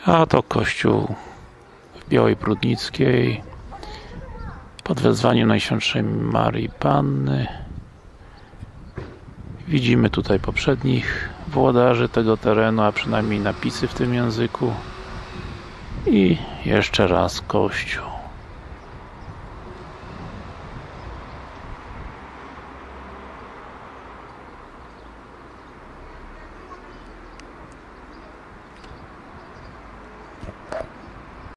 A to kościół w Białej Prudnickiej pod wezwaniem Najświętszej Maryi Panny. Widzimy tutaj poprzednich włodarzy tego terenu, a przynajmniej napisy w tym języku. I jeszcze raz kościół.